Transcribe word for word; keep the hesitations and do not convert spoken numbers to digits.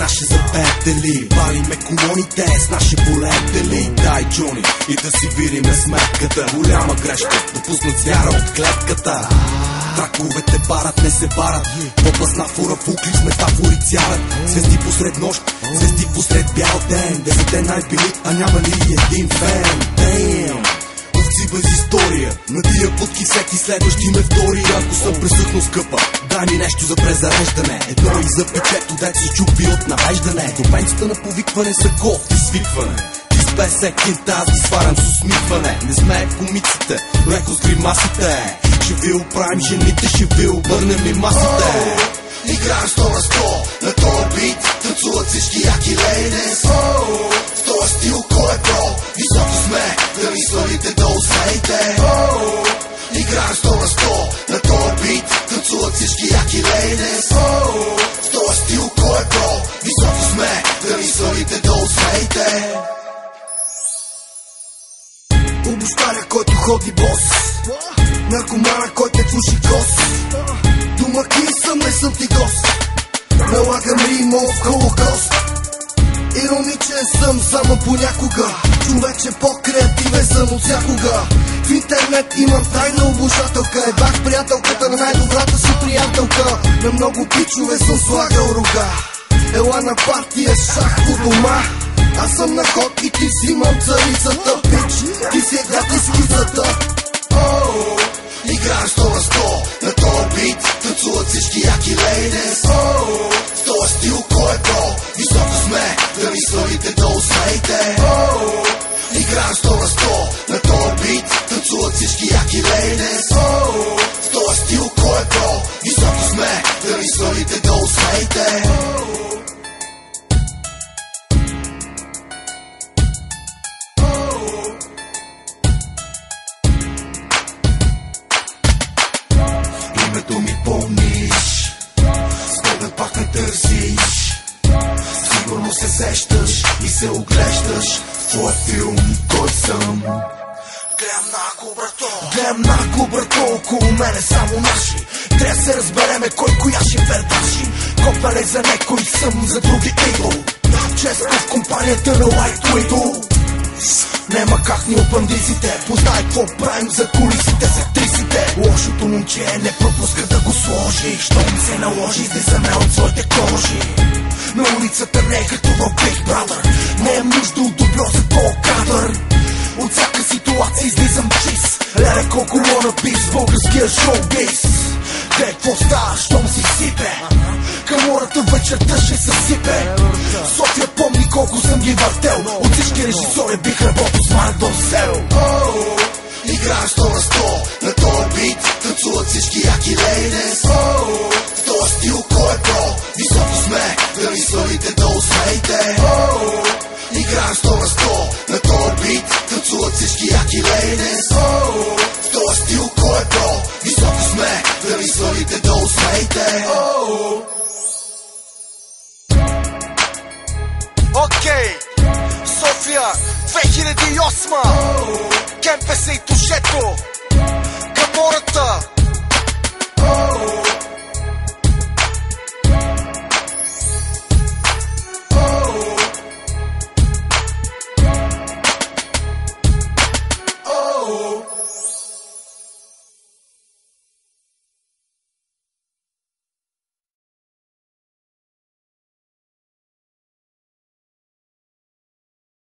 наши запетели. Палиме колоните с наши болетели. Дай, Джони, и да си видиме сметката. Голяма грешка, допуснат звяра от клетката. Траковете барат, не се барат. По-пъсна фура в уклиш, метафори цялят. Звезди посред нощ, звезди посред бял ден. Десете най-били, а няма ли един фен? Damn. Овци без история, на тия путки всеки следващи ме втори. Ако съм пресъхнал скъпа, дай ми нещо за презареждане. Едно и за печето, дет се чупи от навеждане. Добенцата на повикване са кофти свикване. Без екинта, аз ги сварям с усмихване. Не сме комиците, леко с гримасите. Ще ви оправим жените, ще ви обърнем и масите. Oh, играем сто на сто на този бит, танцуват всички яки лейдес. Oh, в този стил кой е бро, високо сме, да ни свалите долу смейте. Oh, играем сто на сто на този бит, танцуват всички яки лейдес. Oh, в този стил кой е бро, високо сме, да ни свалите долу смейте. Обощаря, който ходи бос, наркомана, който е пуши кос. Домакин съм, не съм ти гост, налагам рима в холокост. Ироничен съм само понякога, човече по-креативен съм от всякога. В интернет имам тайна обожателка, едвах приятелката на най-добрата си приятелка. На много пичове съм слагал рога, ела на партия шах у дома. Аз съм на ход и ти взимам царицата, пич, ти си едната скизата. Oh, играем сто на сто на този бит, танцуват всички яки лейдес. Oh, в този стил кой е бро, високо сме, да ни свалите долу смейте. Oh, играем сто на сто на този бит, танцуват всички яки лейдес. Oh, в този стил кой е бро, високо сме, да ни свалите долу смейте. Името ми помниш, с поглед пак не търсиш. Сигурно се сещаш и се оглеждаш в твоя филм, кой съм. Гледам нагло, брато, гледам нагло, брато, около мене само наши. Трябва да се разбереме кой коя ще пердаши. Копале за некой съм, за други идол. Често в компанията на White Widow. Нема как ни опандисите, познай какво правим за кулисите, за трисите. Лошото момче не пропуска да го сложи, що ми се наложи, излизаме от своите кожи. На улицата не е като в Big Brother, не е нужда от добро за по-кадър. От всяка ситуация излизам чист, леле колко лона бис в българския шоу-биз. Де, какво става, щом си сипе, камората вечерта ще се сипе. София помни колко съм ги въртел, от всички режисори бих работил с Мардон Сел. Oh, играем сто на сто на този бит, танцуват всички яки лейдес. Oh, в този стил кой е бро, високо сме, да ни свалите долу смейте. Oh, играем сто на сто на този бит, танцуват всички яки лейдес. Oh, в този стил кой е бро, високо сме, да ни свалите долу смейте. Oh. Окей, София, две хиляди и осма, Кемпеса и Тушето, Камората.